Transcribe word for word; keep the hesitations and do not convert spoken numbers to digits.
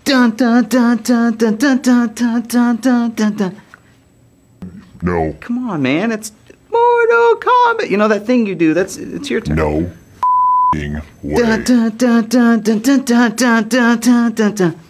Dun dun dun dun dun dun dun dun dun dun dun dun. No. Come on, man. It's Mortal Kombat. You know that thing you do. That's it's your turn. No. Way. Dun dun dun dun dun dun dun dun dun dun dun.